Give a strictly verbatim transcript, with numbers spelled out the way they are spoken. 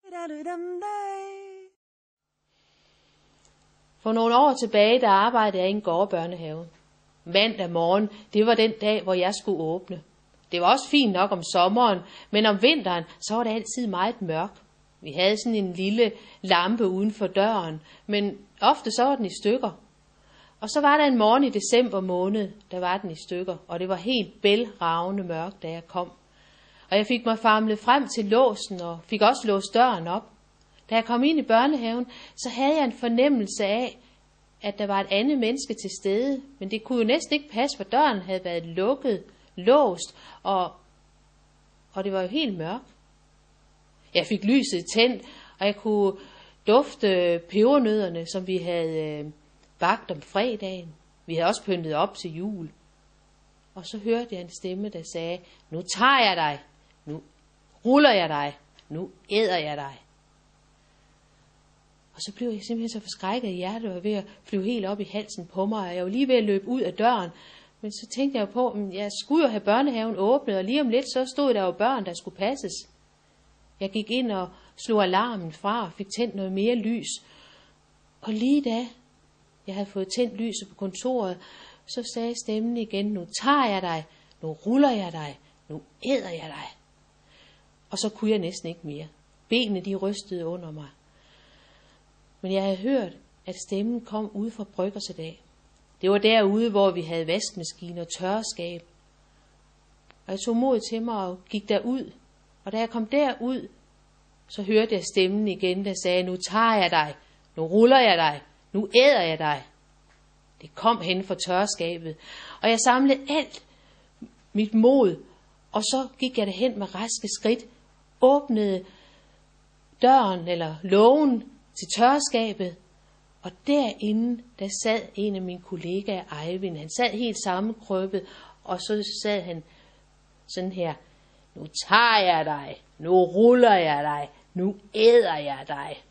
For nogle år tilbage, der arbejdede jeg i en gårdbørnehave. Mandag morgen, det var den dag, hvor jeg skulle åbne. Det var også fint nok om sommeren, men om vinteren, så var det altid meget mørkt. Vi havde sådan en lille lampe uden for døren, men ofte så var den i stykker. Og så var der en morgen i december måned, der var den i stykker, og det var helt bælragende mørkt, da jeg kom. Og jeg fik mig famlet frem til låsen og fik også låst døren op. Da jeg kom ind i børnehaven, så havde jeg en fornemmelse af, at der var et andet menneske til stede, men det kunne jo næsten ikke passe, for døren havde været lukket, låst, og, og det var jo helt mørkt. Jeg fik lyset tændt, og jeg kunne dufte pebernødderne, som vi havde øh, bagt om fredagen. Vi havde også pyntet op til jul. Og så hørte jeg en stemme, der sagde, nu tager jeg dig, nu ruller jeg dig, nu æder jeg dig. Og så blev jeg simpelthen så forskrækket i hjertet, og var ved at flyve helt op i halsen på mig, og jeg var lige ved at løbe ud af døren. Men så tænkte jeg jo på, at jeg skulle jo have børnehaven åbnet, og lige om lidt så stod der jo børn, der skulle passes. Jeg gik ind og slog alarmen fra og fik tændt noget mere lys. Og lige da jeg havde fået tændt lyset på kontoret, så sagde stemmen igen, nu tager jeg dig, nu ruller jeg dig, nu æder jeg dig. Og så kunne jeg næsten ikke mere. Benene de rystede under mig. Men jeg havde hørt, at stemmen kom ude fra Bryggersedag. Det var derude, hvor vi havde vaskemaskine og tørreskab. Og jeg tog mod til mig og gik derud. Og da jeg kom derud, så hørte jeg stemmen igen, der sagde, nu tager jeg dig, nu ruller jeg dig, nu æder jeg dig. Det kom hen fra tørreskabet, og jeg samlede alt mit mod, og så gik jeg derhen med raske skridt, åbnede døren eller lågen til tørreskabet, og derinde, der sad en af mine kollegaer, Eivind. Han sad helt sammenkrøbet, og så sad han sådan her, nu tager jeg dig, nu ruller jeg dig, nu æder jeg dig.